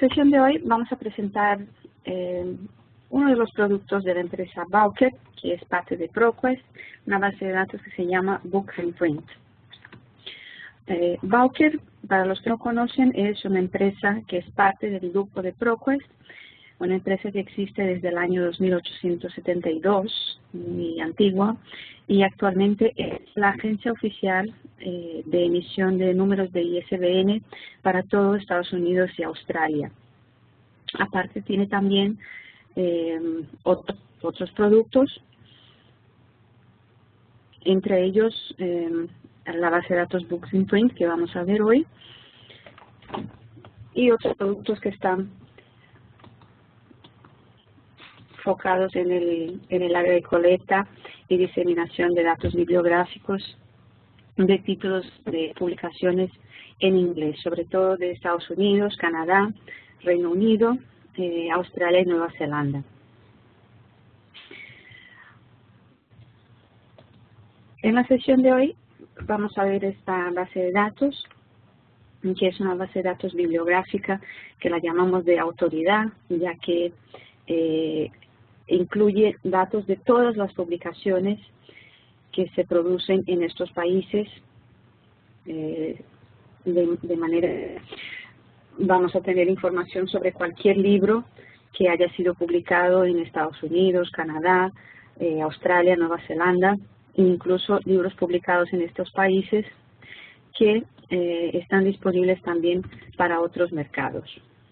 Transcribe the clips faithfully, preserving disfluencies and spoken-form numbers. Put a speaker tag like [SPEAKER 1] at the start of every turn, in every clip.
[SPEAKER 1] sesión de hoy vamos a presentar eh, uno de los productos de la empresa Bowker, que es parte de ProQuest, una base de datos que se llama Books in Print. Eh, Bowker, para los que no conocen, es una empresa que es parte del grupo de ProQuest, una empresa que existe desde el año dos mil ochocientos setenta y dos, muy antigua, y actualmente es la agencia oficial eh, de emisión de números de I S B N para todo Estados Unidos y Australia. Aparte tiene también eh, otros, otros productos, entre ellos eh, la base de datos Books in Print que vamos a ver hoy, y otros productos que están enfocados en el, en el área de colecta y diseminación de datos bibliográficos de títulos de publicaciones en inglés, sobre todo de Estados Unidos, Canadá, Reino Unido, eh, Australia y Nueva Zelanda. En la sesión de hoy vamos a ver esta base de datos, que es una base de datos bibliográfica que la llamamos de autoridad, ya que eh, incluye datos de todas las publicaciones que se producen en estos países, eh, de, de manera, vamos a tener información sobre cualquier libro que haya sido publicado en Estados Unidos, Canadá, eh, Australia, Nueva Zelanda, e incluso libros publicados en estos países que eh, están disponibles también para otros mercados.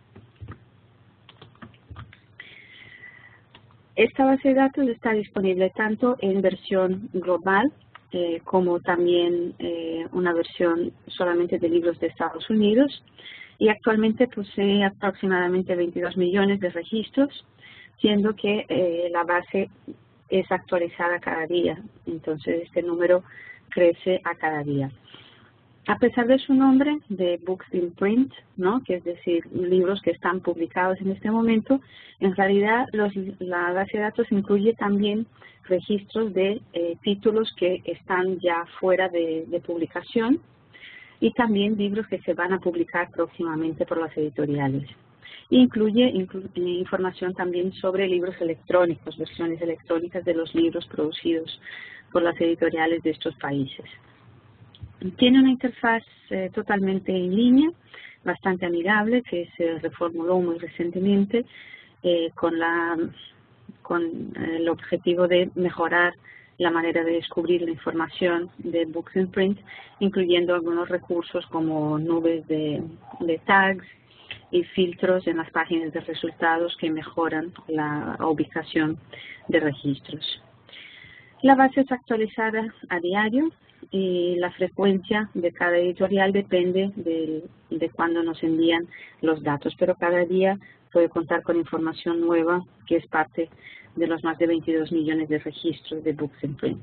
[SPEAKER 1] Esta base de datos está disponible tanto en versión global eh, como también eh, una versión solamente de libros de Estados Unidos, y actualmente posee aproximadamente veintidós millones de registros, siendo que eh, la base es actualizada cada día, entonces este número crece a cada día. A pesar de su nombre, de Books in Print, ¿no?, que es decir, libros que están publicados en este momento, en realidad los, la base de datos incluye también registros de eh, títulos que están ya fuera de, de publicación y también libros que se van a publicar próximamente por las editoriales. Incluye inclu información también sobre libros electrónicos, versiones electrónicas de los libros producidos por las editoriales de estos países. Tiene una interfaz eh, totalmente en línea, bastante amigable, que se reformuló muy recientemente eh, con, la, con el objetivo de mejorar la manera de descubrir la información de Books in Print, incluyendo algunos recursos como nubes de, de tags y filtros en las páginas de resultados que mejoran la ubicación de registros. La base es actualizada a diario y la frecuencia de cada editorial depende de, de cuándo nos envían los datos, pero cada día puede contar con información nueva que es parte de los más de veintidós millones de registros de Books in Print.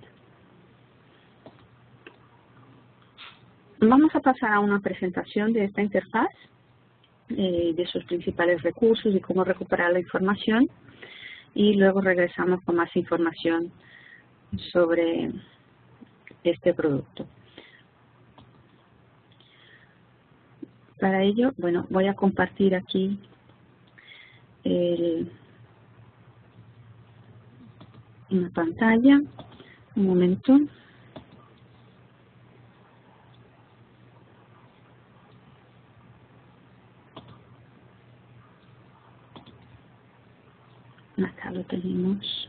[SPEAKER 1] Vamos a pasar a una presentación de esta interfaz, eh, de sus principales recursos y cómo recuperar la información, y luego regresamos con más información sobre este producto. Para ello, bueno, voy a compartir aquí el, una pantalla. Un momento. Acá lo tenemos.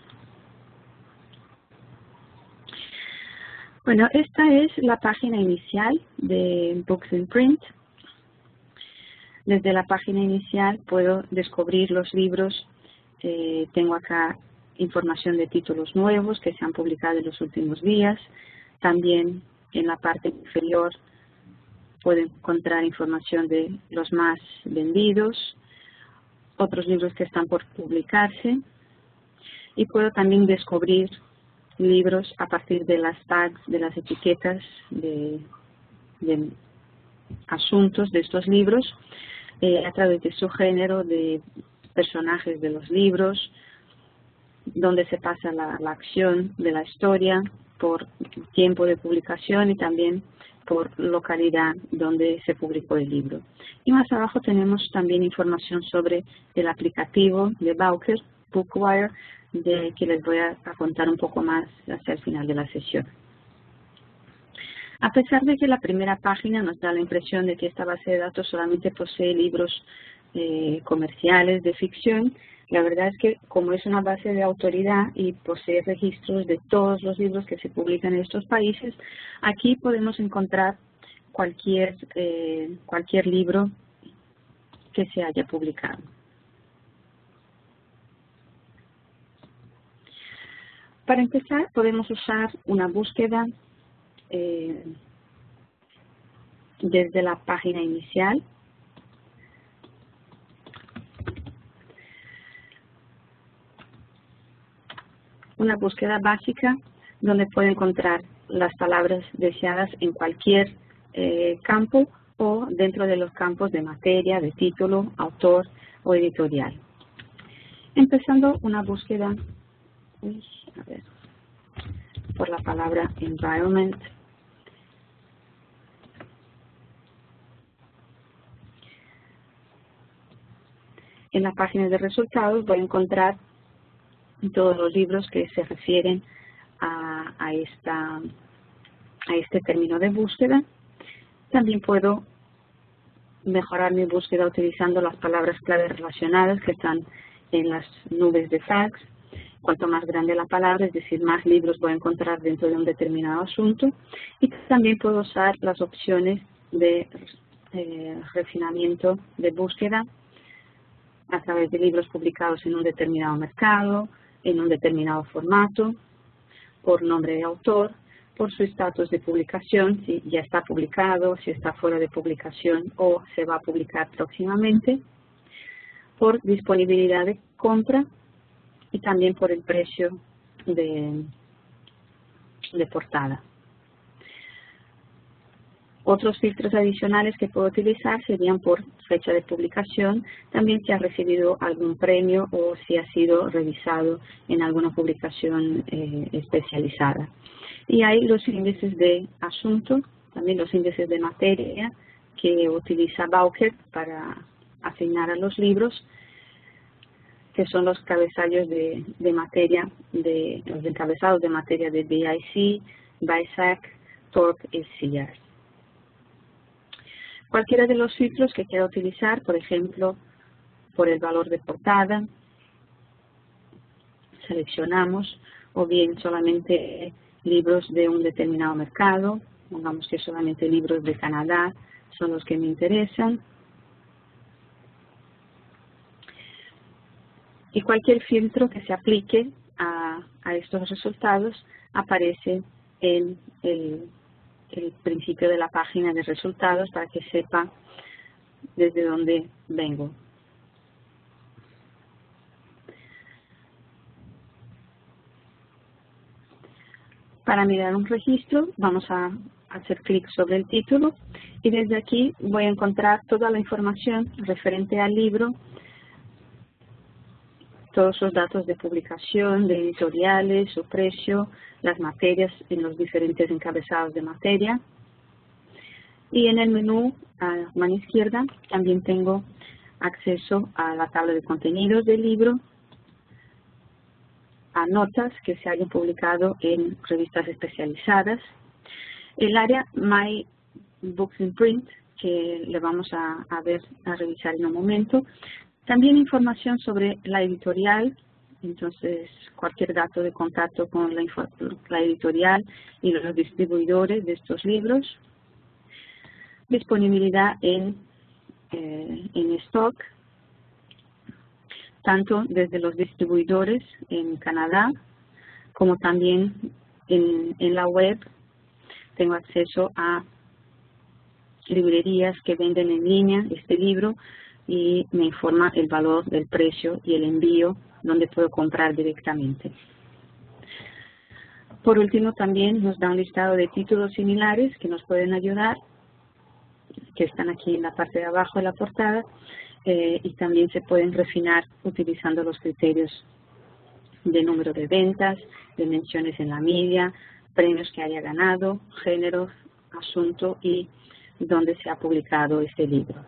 [SPEAKER 1] Bueno, esta es la página inicial de Books in Print. Desde la página inicial puedo descubrir los libros. Eh, tengo acá información de títulos nuevos que se han publicado en los últimos días. También en la parte inferior puedo encontrar información de los más vendidos, otros libros que están por publicarse, y puedo también descubrir libros a partir de las tags, de las etiquetas de, de asuntos de estos libros, eh, a través de su género, de personajes de los libros, donde se pasa la, la acción de la historia, por tiempo de publicación y también por localidad donde se publicó el libro. Y más abajo tenemos también información sobre el aplicativo de Bowker, Bookwire, de que les voy a, a contar un poco más hacia el final de la sesión. A pesar de que la primera página nos da la impresión de que esta base de datos solamente posee libros eh, comerciales de ficción, la verdad es que como es una base de autoridad y posee registros de todos los libros que se publican en estos países, aquí podemos encontrar cualquier, eh, cualquier libro que se haya publicado. Para empezar, podemos usar una búsqueda eh, desde la página inicial. Una búsqueda básica donde puede encontrar las palabras deseadas en cualquier eh, campo o dentro de los campos de materia, de título, autor o editorial. Empezando una búsqueda uy, a ver, por la palabra environment. En la página de resultados voy a encontrar todos los libros que se refieren a, a, esta, a este término de búsqueda. También puedo mejorar mi búsqueda utilizando las palabras clave relacionadas que están en las nubes de tags. Cuanto más grande la palabra, es decir, más libros voy a encontrar dentro de un determinado asunto. Y también puedo usar las opciones de eh, refinamiento de búsqueda a través de libros publicados en un determinado mercado, en un determinado formato, por nombre de autor, por su estatus de publicación, si ya está publicado, si está fuera de publicación o se va a publicar próximamente, por disponibilidad de compra y también por el precio de, de portada. Otros filtros adicionales que puedo utilizar serían por fecha de publicación, también si ha recibido algún premio o si ha sido revisado en alguna publicación eh, especializada. Y hay los índices de asunto, también los índices de materia que utiliza Bowker para asignar a los libros, que son los cabezallos de, de materia, de, los encabezados de materia de B I C, B I S A C, T O R C y C I A R S. Cualquiera de los filtros que quiera utilizar, por ejemplo, por el valor de portada, seleccionamos, o bien solamente libros de un determinado mercado, pongamos que solamente libros de Canadá son los que me interesan. Y cualquier filtro que se aplique a, a estos resultados aparece en el el principio de la página de resultados para que sepa desde dónde vengo. Para mirar un registro vamos a hacer clic sobre el título y desde aquí voy a encontrar toda la información referente al libro, todos los datos de publicación, de editoriales, su precio, las materias en los diferentes encabezados de materia. Y en el menú a mano izquierda también tengo acceso a la tabla de contenidos del libro, a notas que se hayan publicado en revistas especializadas, el área My Books in Print, que le vamos a, a ver, a revisar en un momento. También información sobre la editorial, entonces cualquier dato de contacto con la, la editorial y los distribuidores de estos libros. Disponibilidad en, eh, en stock, tanto desde los distribuidores en Canadá como también en, en la web. Tengo acceso a librerías que venden en línea este libro y me informa el valor del precio y el envío donde puedo comprar directamente. Por último, también nos da un listado de títulos similares que nos pueden ayudar, que están aquí en la parte de abajo de la portada, eh, y también se pueden refinar utilizando los criterios de número de ventas, de menciones en la media, premios que haya ganado, géneros, asunto y dónde se ha publicado este libro.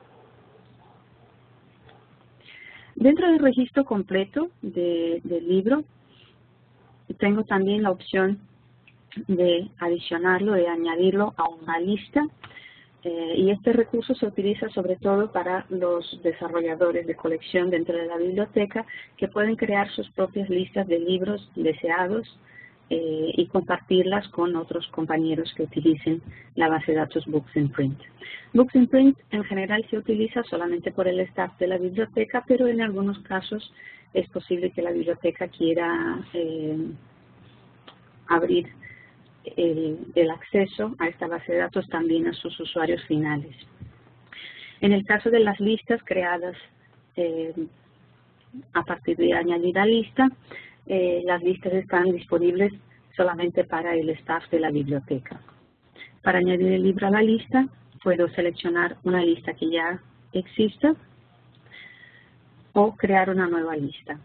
[SPEAKER 1] Dentro del registro completo de, del libro, tengo también la opción de adicionarlo, de añadirlo a una lista. Eh, y este recurso se utiliza sobre todo para los desarrolladores de colección dentro de la biblioteca que pueden crear sus propias listas de libros deseados eh, y compartirlas con otros compañeros que utilicen la base de datos Books in Print. Books in Print en general se utiliza solamente por el staff de la biblioteca, pero en algunos casos es posible que la biblioteca quiera eh, abrir El, el acceso a esta base de datos también a sus usuarios finales. En el caso de las listas creadas eh, a partir de añadida lista, eh, las listas están disponibles solamente para el staff de la biblioteca. Para añadir el libro a la lista, puedo seleccionar una lista que ya exista o crear una nueva lista.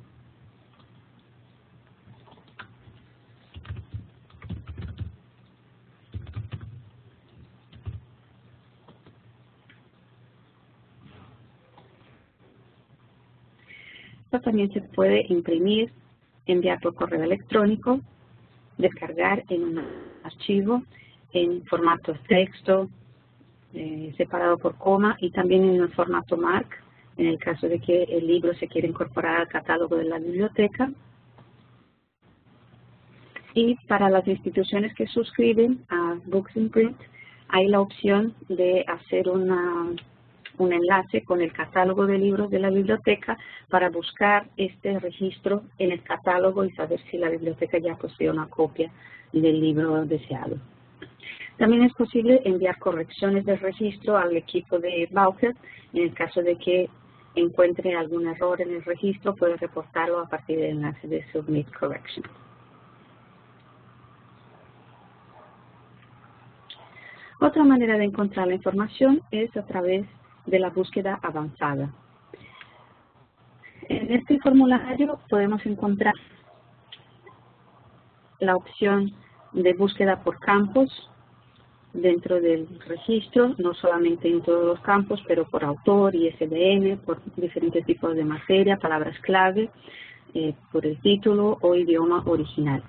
[SPEAKER 1] Esto también se puede imprimir, enviar por correo electrónico, descargar en un archivo en formato texto, eh, separado por coma, y también en un formato M A R C, en el caso de que el libro se quiera incorporar al catálogo de la biblioteca. Y para las instituciones que suscriben a Books in Print, hay la opción de hacer una... un enlace con el catálogo de libros de la biblioteca para buscar este registro en el catálogo y saber si la biblioteca ya posee una copia del libro deseado. También es posible enviar correcciones del registro al equipo de Bowker. En el caso de que encuentre algún error en el registro, puede reportarlo a partir del enlace de Submit Correction. Otra manera de encontrar la información es a través de la búsqueda avanzada. En este formulario podemos encontrar la opción de búsqueda por campos dentro del registro, no solamente en todos los campos, pero por autor, I S B N, por diferentes tipos de materia, palabras clave, eh, por el título o idioma original.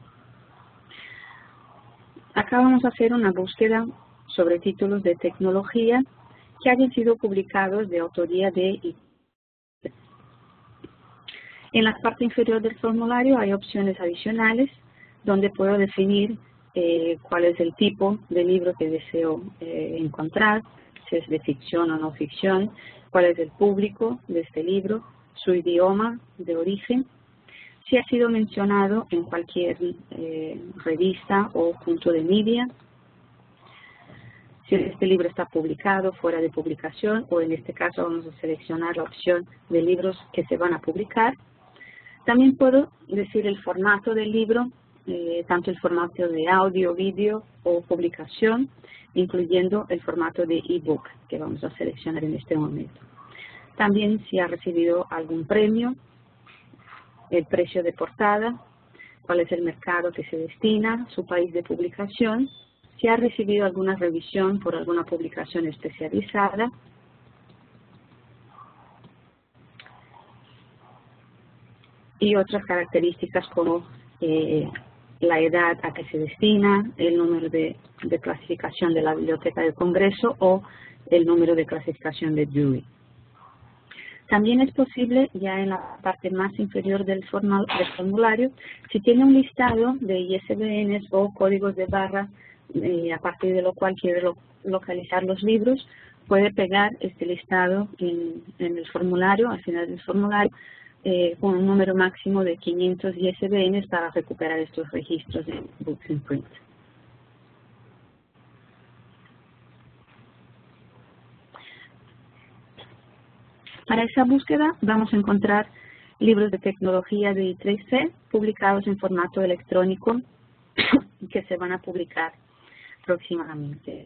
[SPEAKER 1] Acá vamos a hacer una búsqueda sobre títulos de tecnología que hayan sido publicados de autoría de I P E. En la parte inferior del formulario hay opciones adicionales donde puedo definir eh, cuál es el tipo de libro que deseo eh, encontrar, si es de ficción o no ficción, cuál es el público de este libro, su idioma de origen, si ha sido mencionado en cualquier eh, revista o punto de media, si este libro está publicado, fuera de publicación, o en este caso vamos a seleccionar la opción de libros que se van a publicar. También puedo decir el formato del libro, eh, tanto el formato de audio, vídeo o publicación, incluyendo el formato de ebook que vamos a seleccionar en este momento. También si ha recibido algún premio, el precio de portada, cuál es el mercado que se destina, su país de publicación, si ha recibido alguna revisión por alguna publicación especializada, y otras características como eh, la edad a que se destina, el número de, de clasificación de la Biblioteca del Congreso o el número de clasificación de Dewey. También es posible, ya en la parte más inferior del, formal, del formulario, si tiene un listado de I S B Ns o códigos de barra, eh, a partir de lo cual quiere lo, localizar los libros, puede pegar este listado en, en el formulario, al final del formulario, eh, con un número máximo de quinientos I S B Ns para recuperar estos registros de Books in Print. Para esa búsqueda vamos a encontrar libros de tecnología de I tres C publicados en formato electrónico que se van a publicar próximamente.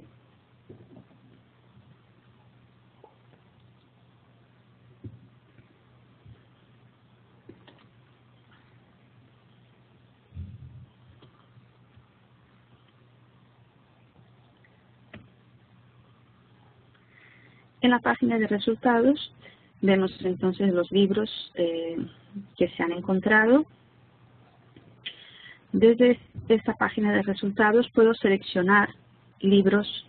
[SPEAKER 1] En la página de resultados vemos entonces los libros eh, que se han encontrado. Desde esta página de resultados puedo seleccionar libros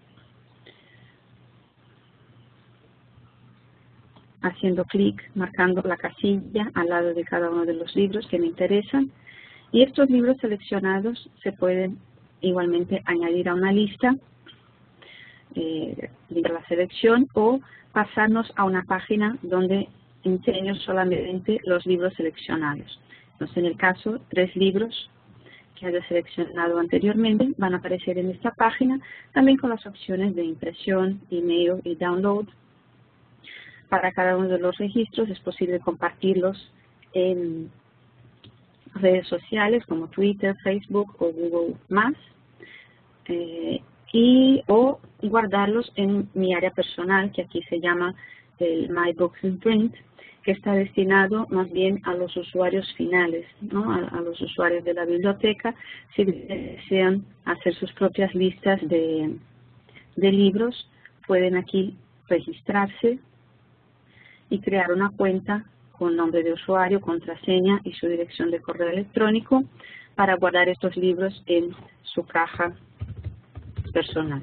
[SPEAKER 1] haciendo clic, marcando la casilla al lado de cada uno de los libros que me interesan. Y estos libros seleccionados se pueden igualmente añadir a una lista eh, de la selección o pasarnos a una página donde enseño solamente los libros seleccionados. Entonces, en el caso, tres libros que haya seleccionado anteriormente van a aparecer en esta página, también con las opciones de impresión, email y download. Para cada uno de los registros es posible compartirlos en redes sociales como Twitter, Facebook o Google más, eh, y o guardarlos en mi área personal, que aquí se llama el My Books in Print, que está destinado más bien a los usuarios finales, ¿no? a, a los usuarios de la biblioteca, si desean hacer sus propias listas de, de libros, pueden aquí registrarse y crear una cuenta con nombre de usuario, contraseña y su dirección de correo electrónico para guardar estos libros en su caja personal.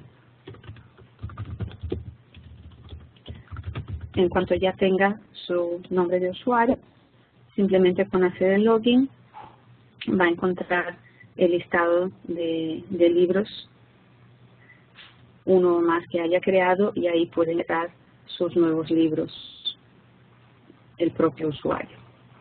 [SPEAKER 1] En cuanto ya tenga su nombre de usuario, simplemente con hacer el login va a encontrar el listado de, de libros, uno más que haya creado, y ahí puede crear sus nuevos libros el propio usuario.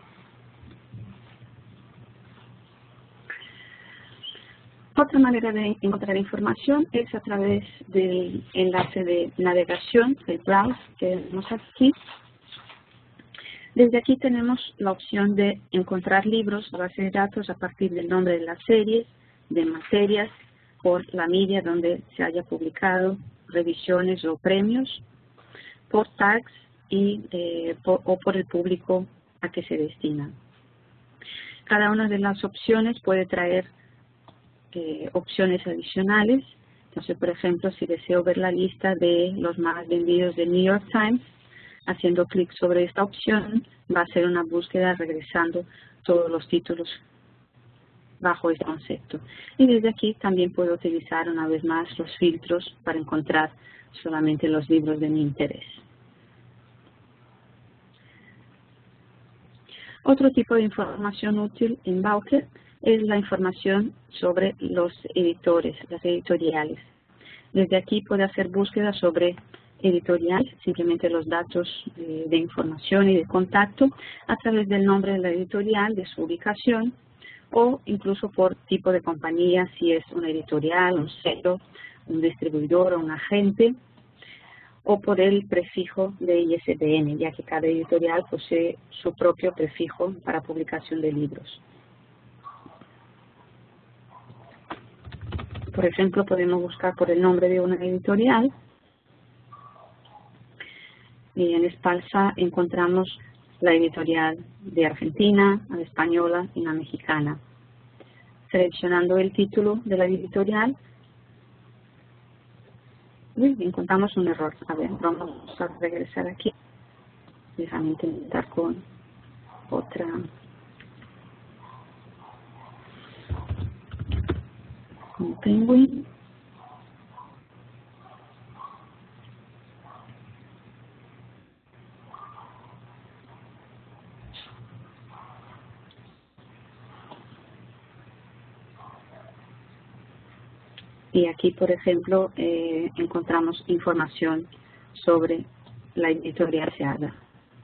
[SPEAKER 1] Otra manera de encontrar información es a través del enlace de navegación, el browse que vemos aquí. Desde aquí tenemos la opción de encontrar libros a base de datos a partir del nombre de las series, de materias, por la media donde se haya publicado, revisiones o premios, por tags y eh, por, o por el público a que se destina. Cada una de las opciones puede traer eh, opciones adicionales. Entonces, por ejemplo, si deseo ver la lista de los más vendidos del New York Times, haciendo clic sobre esta opción, va a hacer una búsqueda regresando todos los títulos bajo este concepto. Y desde aquí también puedo utilizar una vez más los filtros para encontrar solamente los libros de mi interés. Otro tipo de información útil en Bowker es la información sobre los editores, las editoriales. Desde aquí puede hacer búsqueda sobre editorial, simplemente los datos de, de información y de contacto a través del nombre de la editorial, de su ubicación, o incluso por tipo de compañía, si es una editorial, un sello, un distribuidor o un agente, o por el prefijo de I S B N, ya que cada editorial posee su propio prefijo para publicación de libros. Por ejemplo, podemos buscar por el nombre de una editorial y en Espalsa encontramos la editorial de Argentina, la española y la mexicana. Seleccionando el título de la editorial, uy, encontramos un error. A ver, vamos a regresar aquí. Déjame intentar con otra. Con Penguin. Y aquí, por ejemplo, eh, encontramos información sobre la editorial deseada.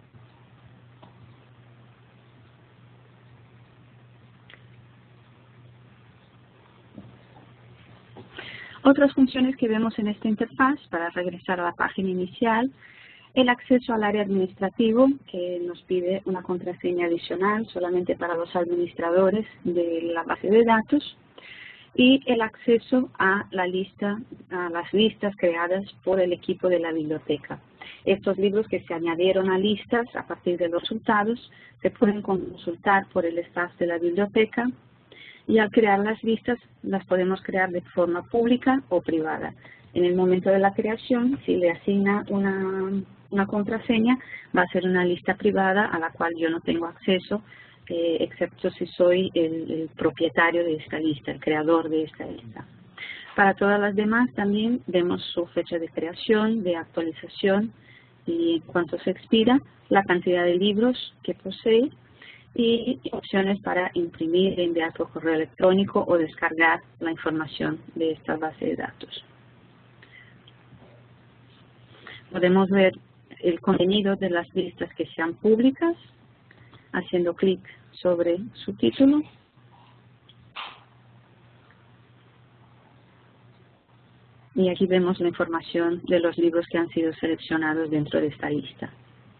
[SPEAKER 1] Otras funciones que vemos en esta interfaz para regresar a la página inicial: el acceso al área administrativo, que nos pide una contraseña adicional solamente para los administradores de la base de datos, y el acceso a la lista, a las listas creadas por el equipo de la biblioteca. Estos libros que se añadieron a listas a partir de los resultados se pueden consultar por el staff de la biblioteca, y al crear las listas las podemos crear de forma pública o privada. En el momento de la creación, si le asigna una una contraseña, va a ser una lista privada a la cual yo no tengo acceso, eh, excepto si soy el, el propietario de esta lista, el creador de esta lista. Para todas las demás también vemos su fecha de creación, de actualización y cuánto se expira, la cantidad de libros que posee y opciones para imprimir, enviar por correo electrónico o descargar la información de esta base de datos. Podemos ver el contenido de las listas que sean públicas, haciendo clic sobre su título. Y aquí vemos la información de los libros que han sido seleccionados dentro de esta lista.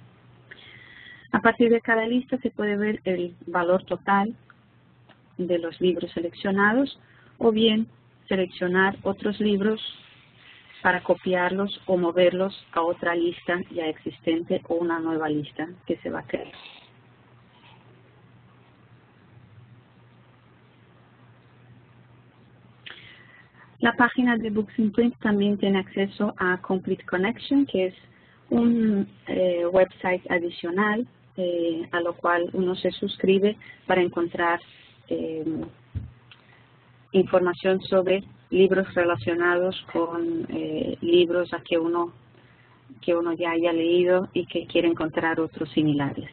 [SPEAKER 1] A partir de cada lista se puede ver el valor total de los libros seleccionados o bien seleccionar otros libros para copiarlos o moverlos a otra lista ya existente o una nueva lista que se va a crear. La página de Books in Print también tiene acceso a Complete Connection, que es un eh, website adicional eh, a lo cual uno se suscribe para encontrar eh, información sobre libros relacionados con eh, libros a que uno, que uno ya haya leído y que quiere encontrar otros similares.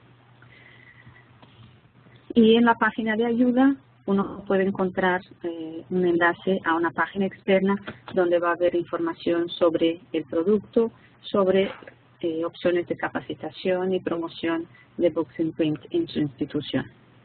[SPEAKER 1] Y en la página de ayuda uno puede encontrar eh, un enlace a una página externa donde va a haber información sobre el producto, sobre eh, opciones de capacitación y promoción de Books in Print en su institución.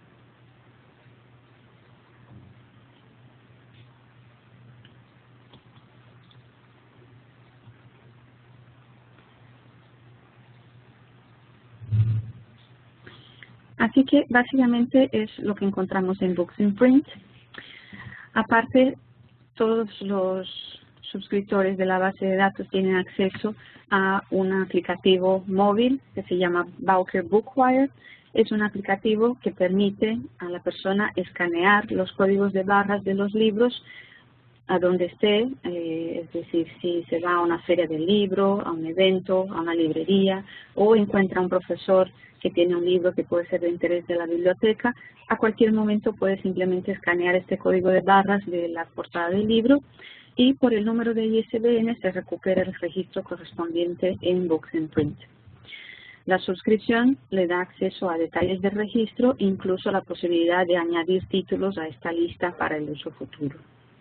[SPEAKER 1] Así que básicamente es lo que encontramos en Books in Print. Aparte, todos los suscriptores de la base de datos tienen acceso a un aplicativo móvil que se llama Bowker Bookwire. Es un aplicativo que permite a la persona escanear los códigos de barras de los libros a donde esté, eh, es decir, si se va a una feria del libro, a un evento, a una librería, o encuentra un profesor que tiene un libro que puede ser de interés de la biblioteca, a cualquier momento puede simplemente escanear este código de barras de la portada del libro y por el número de I S B N se recupera el registro correspondiente en Books in Print. La suscripción le da acceso a detalles de registro, incluso la posibilidad de añadir títulos a esta lista para el uso futuro.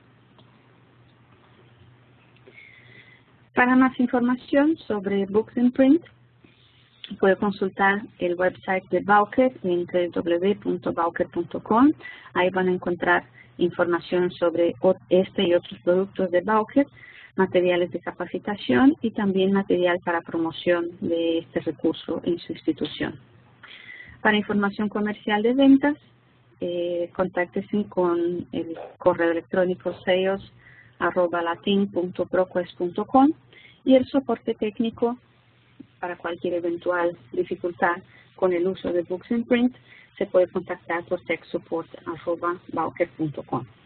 [SPEAKER 1] Para más información sobre Books in Print, puede consultar el website de Bowker en doble u doble u doble u punto bowker punto com. Ahí van a encontrar información sobre este y otros productos de Bowker, materiales de capacitación y también material para promoción de este recurso en su institución. Para información comercial de ventas, eh, contáctese con el correo electrónico sales arroba latin punto proquest punto com y el soporte técnico para cualquier eventual dificultad con el uso de Books in Print se puede contactar por tech support arroba bowker punto com.